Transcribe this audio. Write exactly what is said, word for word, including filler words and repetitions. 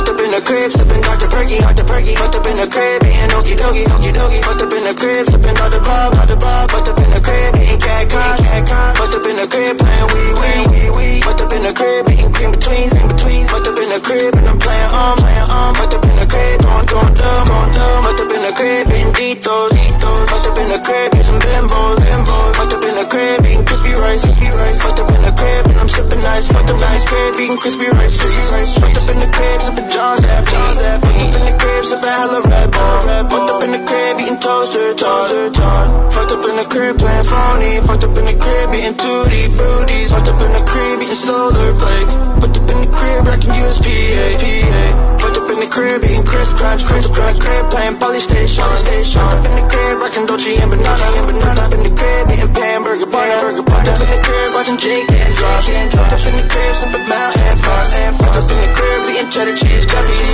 Fucked up in the crib, sipping Doctor Perky, Doctor Perky. Fucked up in the crib, eating okie dokie, okie dokie. Fucked up in the crib, sipping Doctor Bob, Doctor Bob. Fucked up in the crib, eating cat cock, cat cock. Fucked up in the crib, playing wee wee, wee wee. Fucked up in the crib, eating cream betweens, in betweens. Fucked up in the crib, and I'm playing um, playing um. Fucked up in the crib, going, going dumb, going dumb. Fucked up in the crib, eating Doritos, Doritos. Fucked up in the crib, eating some bimbos, bimbos. Fucked up in the crib, eating crispy rice, crispy rice. Fucked up in the crib, and I'm sipping nice. Fucked up nice crib, eating crispy rice, crispy rice. Fucked up in the crib, sipping John's F. Fucked up in the crib, sipping hella Red Bull. Fucked up in the crib, eating toaster, toaster, toaster. Fucked up in the crib, playing phony. Fucked up in the crib, eating tutti fruities. Fucked up in the crib, eating solar flakes. Fucked up in the crib, rocking U S P A. Fucked up in the crib, eating crisp crunch, crisp crunch. Crib, playing polystation, polystation. Fucked up in the crib, rocking Dolce and banana, and banana. Fucked up in the crib, eating hamburger, hamburger. Fucked up in the crib, watching Jake and Josh. Fucked up in the crib, sipping Mountain Frost. Fucked up in the crib, eating cheddar cheese, cubbies.